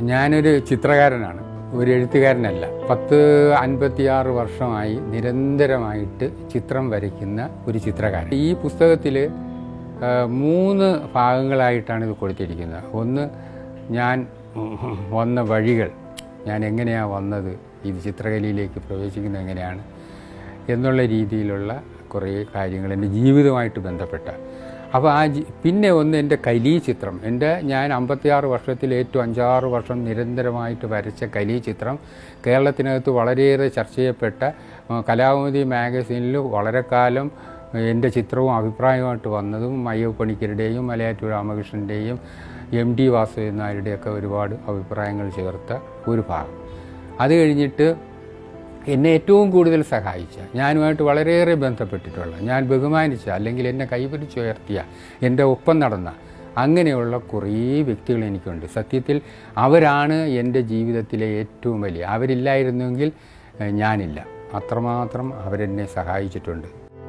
ഞാനൊരു ചിത്രകാരനാണ്, ഒരു എഴുത്തുകാരനല്ല. 56 വർഷമായി നിരന്തരമായിട്ട് ചിത്രം വരയ്ക്കുന്ന ഒരു ചിത്രകാരൻ. ഈ പുസ്തകത്തിൽ 3 ഭാഗങ്ങളായിട്ടാണ് ഇത് കൊടുത്തിരിക്കുന്നത്. ഒന്ന്, ഞാൻ വന്ന വഴികൾ, ഞാൻ എങ്ങനെയാണ് വന്നത്, ഇത് ചിത്രകലയിലേക്ക് പ്രവേശിക്കുന്നത് എങ്ങനെയാണ് എന്നുള്ള രീതിയിലുള്ള കുറേ കാര്യങ്ങൾ എൻ്റെ ജീവിതമായിട്ട് ബന്ധപ്പെട്ട. അപ്പോൾ പിന്നെ ഒന്ന് എൻ്റെ കലീ ചിത്രം, ഞാൻ 56 വർഷത്തിൽ ഏറ്റവും 5-6 വർഷം നിരന്തരമായിട്ട് വരച്ച കലീ ചിത്രം കേരളത്തിനകത്ത് വളരെയേറെ ചർച്ച ചെയ്യപ്പെട്ട കലാകൗമുദി മാഗസീനിൽ വളരെ കാലം എൻ്റെ ചിത്രവും അഭിപ്രായമായിട്ട് വന്നതും അയ്യപ്പ പണിക്കരുടെയും മലയാറ്റൂർ രാമകൃഷ്ണൻ്റെയും MD വാസുദേവൻ നായരുടെയൊക്കെ ഒരുപാട് അഭിപ്രായങ്ങൾ ചേർത്ത ഒരു ഭാഗം. അത് കഴിഞ്ഞിട്ട് എന്നെ ഏറ്റവും കൂടുതൽ സഹായിച്ച, ഞാനുമായിട്ട് വളരെയേറെ ബന്ധപ്പെട്ടിട്ടുള്ള, ഞാൻ ബഹുമാനിച്ച, അല്ലെങ്കിൽ എന്നെ കൈപിടിച്ചുയർത്തിയ, എൻ്റെ ഒപ്പം നടന്ന അങ്ങനെയുള്ള കുറേ വ്യക്തികൾ എനിക്കുണ്ട്. സത്യത്തിൽ അവരാണ് എൻ്റെ ജീവിതത്തിലെ ഏറ്റവും വലിയ. അവരില്ലായിരുന്നെങ്കിൽ ഞാനില്ല. അത്രമാത്രം അവരെന്നെ സഹായിച്ചിട്ടുണ്ട്.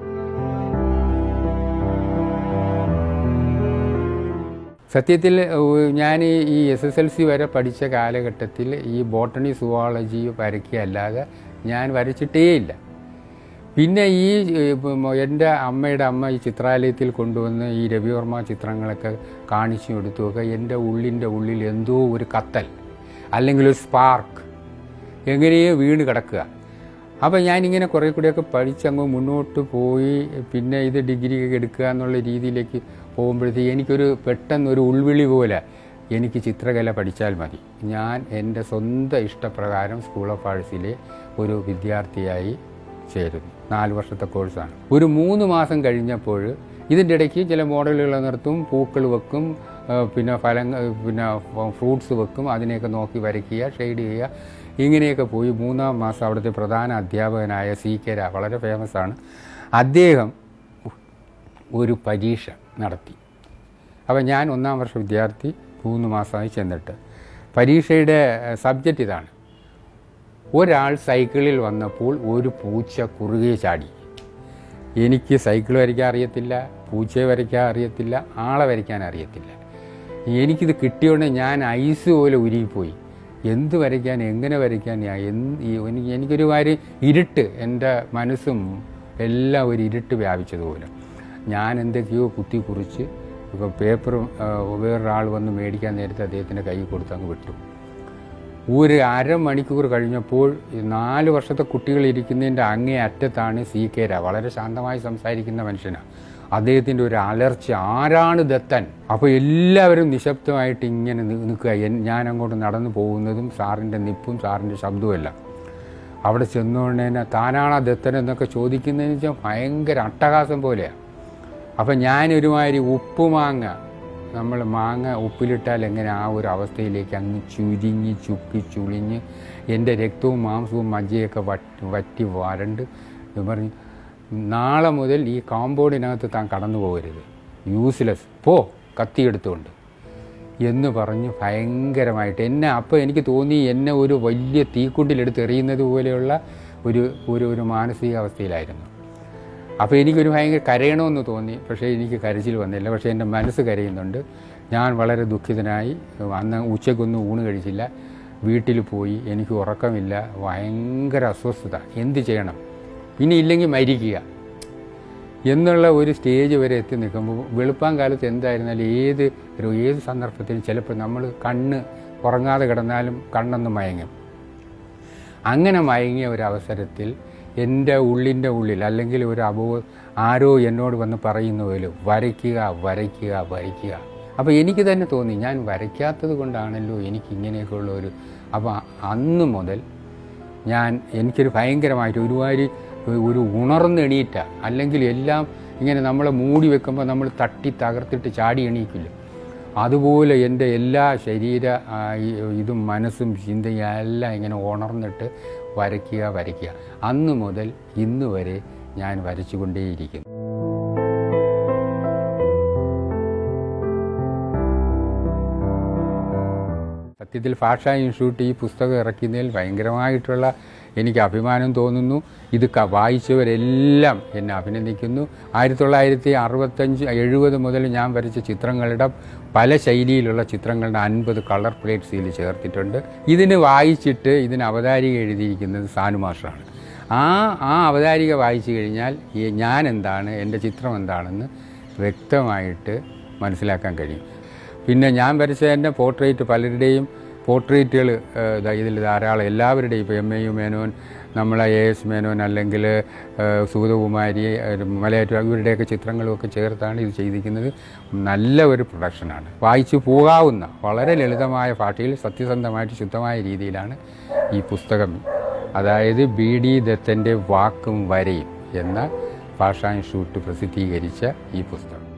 സത്യത്തിൽ ഞാൻ ഈ SSLC വരെ പഠിച്ച കാലഘട്ടത്തിൽ ഈ ബോട്ടണി സുവോളജി വരയ്ക്കുകയല്ലാതെ ഞാൻ വരച്ചിട്ടേയില്ല. പിന്നെ എൻ്റെ അമ്മയുടെ അമ്മ ഈ ചിത്രാലയത്തിൽ കൊണ്ടുവന്ന് ഈ രവിവർമ്മ ചിത്രങ്ങളൊക്കെ കാണിച്ചു കൊടുത്തുമൊക്കെ എൻ്റെ ഉള്ളിൽ എന്തോ ഒരു കത്തൽ അല്ലെങ്കിൽ ഒരു സ്പാർക്ക് എങ്ങനെയോ വീണ് കിടക്കുക. അപ്പോൾ ഞാനിങ്ങനെ കുറേ കൂടിയൊക്കെ പഠിച്ചങ്ങ് മുന്നോട്ട് പോയി. പിന്നെ ഇത് ഡിഗ്രി എടുക്കുക എന്നുള്ള രീതിയിലേക്ക് പോകുമ്പോഴത്തേക്ക് എനിക്കൊരു പെട്ടെന്നൊരു ഉൾവിളി പോലെ, എനിക്ക് ചിത്രകല പഠിച്ചാൽ മതി. ഞാൻ എൻ്റെ സ്വന്തം ഇഷ്ടപ്രകാരം സ്കൂൾ ഓഫ് ആർട്സിലെ ഒരു വിദ്യാർത്ഥിയായി ചേരുന്നു. 4 വർഷത്തെ കോഴ്സാണ്. ഒരു 3 മാസം കഴിഞ്ഞപ്പോൾ ഇതിൻ്റെ ഇടയ്ക്ക് ചില മോഡലുകൾ നിർത്തും, പൂക്കൾ വെക്കും, പിന്നെ ഫ്രൂട്ട്സ് വെക്കും, അതിനെയൊക്കെ നോക്കി വരയ്ക്കുക, ഷെയ്ഡ് ചെയ്യുക, ഇങ്ങനെയൊക്കെ പോയി 3-ാം മാസം അവിടുത്തെ പ്രധാന അധ്യാപകനായ CK രാവ്, വളരെ ഫേമസാണ്, അദ്ദേഹം ഒരു പരീക്ഷ നടത്തി. അപ്പോൾ ഞാൻ 1-ാം വർഷ വിദ്യാർത്ഥി, 3 മാസമായി ചെന്നിട്ട് പരീക്ഷയുടെ സബ്ജക്റ്റ് ഇതാണ്: ഒരാൾ സൈക്കിളിൽ വന്നപ്പോൾ ഒരു പൂച്ച കുറുകെ ചാടി. എനിക്ക് സൈക്കിൾ വരയ്ക്കാൻ അറിയത്തില്ല, പൂച്ചയെ വരയ്ക്കാൻ അറിയത്തില്ല, ആളെ വരയ്ക്കാൻ അറിയത്തില്ല. എനിക്കിത് കിട്ടിയോണ്ട് ഞാൻ ഐസ് പോലെ ഉരുകിപ്പോയി. എന്ത് വരയ്ക്കാൻ, എങ്ങനെ വരയ്ക്കാൻ? എനിക്കൊരു കാര്യം, ഇരുട്ട്, എൻ്റെ മനസ്സും എല്ലാം ഒരു ഇരുട്ട് വ്യാപിച്ചതുപോലെ. ഞാൻ എന്തൊക്കെയോ കുത്തി കുറിച്ച് ഇപ്പോൾ പേപ്പറും വേറൊരാൾ വന്ന് മേടിക്കാൻ നേരത്തെ അദ്ദേഹത്തിൻ്റെ കൈ കൊടുത്ത് അങ്ങ് വിട്ടു. ഒരു അരമണിക്കൂർ കഴിഞ്ഞപ്പോൾ 4 വർഷത്തെ കുട്ടികൾ ഇരിക്കുന്നതിൻ്റെ അങ്ങേ അറ്റത്താണ് CK രാവ്, വളരെ ശാന്തമായി സംസാരിക്കുന്ന മനുഷ്യനാണ്. അദ്ദേഹത്തിൻ്റെ ഒരു അലർച്ച, ആരാണ് ദത്തൻ? അപ്പോൾ എല്ലാവരും നിശബ്ദമായിട്ട് ഇങ്ങനെ നിൽക്കുക. ഞാൻ അങ്ങോട്ട് നടന്നു പോകുന്നതും സാറിൻ്റെ നിപ്പും സാറിൻ്റെ ശബ്ദവുമെല്ലാം. അവിടെ ചെന്നുകൊണ്ടേനെ താനാണോ ദത്തൻ എന്നൊക്കെ ചോദിക്കുന്നതെന്ന് വെച്ചാൽ ഭയങ്കര അട്ടഹാസം പോലെയാണ്. അപ്പം ഞാനൊരുമാതിരി ഉപ്പുമാങ്ങ, നമ്മൾ മാങ്ങ ഉപ്പിലിട്ടാൽ എങ്ങനെ ആ ഒരു അവസ്ഥയിലേക്ക് അങ്ങ് ചുരുങ്ങി ചുളിഞ്ഞ് എൻ്റെ രക്തവും മാംസവും മജ്ജയൊക്കെ വറ്റി വരണ്ട് പറഞ്ഞ്, നാളെ മുതൽ ഈ കോമ്പൗണ്ടിനകത്ത് താൻ കടന്നു പോകരുത്, യൂസ്ലെസ്, പോ കത്തിയെടുത്തുകൊണ്ട് എന്ന് പറഞ്ഞ് ഭയങ്കരമായിട്ട് എന്നെ, അപ്പോൾ എനിക്ക് തോന്നി എന്നെ ഒരു വലിയ തീക്കുണ്ടിലെടുത്ത് എറിയുന്നത് പോലെയുള്ള ഒരു മാനസികാവസ്ഥയിലായിരുന്നു. അപ്പോൾ എനിക്കൊരു ഭയങ്കര കരയണമെന്ന് തോന്നി. പക്ഷേ എനിക്ക് കരച്ചിൽ വന്നില്ല, പക്ഷേ എൻ്റെ മനസ്സ് കരയുന്നുണ്ട്. ഞാൻ വളരെ ദുഃഖിതനായി. അന്ന് ഉച്ചയ്ക്കൊന്നും ഊണ് കഴിച്ചില്ല, വീട്ടിൽ പോയി. എനിക്ക് ഉറക്കമില്ല, ഭയങ്കര അസ്വസ്ഥത. എന്ത് ചെയ്യണം, പിന്നെ ഇല്ലെങ്കിൽ മരിക്കുക എന്നുള്ള ഒരു സ്റ്റേജ് വരെ എത്തി നിൽക്കുമ്പോൾ, വെളുപ്പാൻ കാലത്ത് എന്തായിരുന്നാലും ഏത് സന്ദർഭത്തിലും ചിലപ്പോൾ നമ്മൾ ഉറങ്ങാതെ കിടന്നാലും കണ്ണൊന്ന് മയങ്ങും. അങ്ങനെ മയങ്ങിയ ഒരവസരത്തിൽ എൻ്റെ ഉള്ളിൻ്റെ ഉള്ളിൽ, അല്ലെങ്കിൽ ആരോ എന്നോട് വന്ന് പറയുന്ന പോലെ, വരയ്ക്കുക വരയ്ക്കുക വരയ്ക്കുക. അപ്പോൾ എനിക്ക് തന്നെ തോന്നി, ഞാൻ വരയ്ക്കാത്തത് കൊണ്ടാണല്ലോ എനിക്കിങ്ങനെയൊക്കെയുള്ള അപ്പോൾ അന്ന് മുതൽ എനിക്കൊരു ഭയങ്കരമായിട്ട് ഒരു ഉണർന്നെണീറ്റ, അല്ലെങ്കിൽ എല്ലാം ഇങ്ങനെ നമ്മളെ മൂടി വെക്കുമ്പോൾ നമ്മൾ തട്ടി തകർത്തിട്ട് ചാടി എണീക്കില്ല, അതുപോലെ എൻ്റെ എല്ലാ ഇതും മനസ്സും ചിന്തയും എല്ലാം ഇങ്ങനെ ഉണർന്നിട്ട് വരയ്ക്കുക. അന്ന് മുതൽ ഇന്ന് വരെ ഞാൻ വരച്ചുകൊണ്ടേയിരിക്കുന്നു. സത്യത്തിൽ ഭാഷാ ഇൻസ്റ്റിറ്റ്യൂട്ട് ഈ പുസ്തകം ഇറക്കുന്നതിൽ ഭയങ്കരമായിട്ടുള്ള എനിക്ക് അഭിമാനം തോന്നുന്നു. ഇത് വായിച്ചവരെല്ലാം എന്നെ അഭിനന്ദിക്കുന്നു. 1965-70 മുതൽ ഞാൻ വരച്ച ചിത്രങ്ങളുടെ പല ശൈലിയിലുള്ള ചിത്രങ്ങളുടെ 50 കളർ പ്ലേറ്റ്സ് ഇതിൽ ചേർത്തിട്ടുണ്ട്. ഇതിന് വായിച്ചിട്ട് ഇതിന് അവതാരിക എഴുതിയിരിക്കുന്നത് സാനു മാഷാണ്. ആ അവതാരിക വായിച്ചു കഴിഞ്ഞാൽ ഞാൻ എന്താണ്, എൻ്റെ ചിത്രം എന്താണെന്ന് വ്യക്തമായിട്ട് മനസ്സിലാക്കാൻ കഴിയും. പിന്നെ ഞാൻ വരച്ചതിൻ്റെ പോർട്രേറ്റ്, പലരുടെയും പോർട്രേറ്റുകൾ ഇതിൽ ധാരാളം, എല്ലാവരുടെയും ഇപ്പോൾ MAU മേനോൻ, നമ്മളെ AS മേനോൻ, അല്ലെങ്കിൽ സുഗതകുമാരി, മലയാറ്റൂർ, ഇവരുടെയൊക്കെ ചിത്രങ്ങളുമൊക്കെ ചേർത്താണ് ഇത് ചെയ്തിരിക്കുന്നത്. നല്ല ഒരു പ്രൊഡക്ഷനാണ്. വായിച്ചു പോകാവുന്ന വളരെ ലളിതമായ ഭാഷയിൽ സത്യസന്ധമായിട്ട് ശുദ്ധമായ രീതിയിലാണ് ഈ പുസ്തകം, അതായത് BD ദത്തൻ്റെ വാക്കും വരയും എന്ന ഭാഷാ ഇൻസ്റ്റിറ്റ്യൂട്ട് പ്രസിദ്ധീകരിച്ച ഈ പുസ്തകം.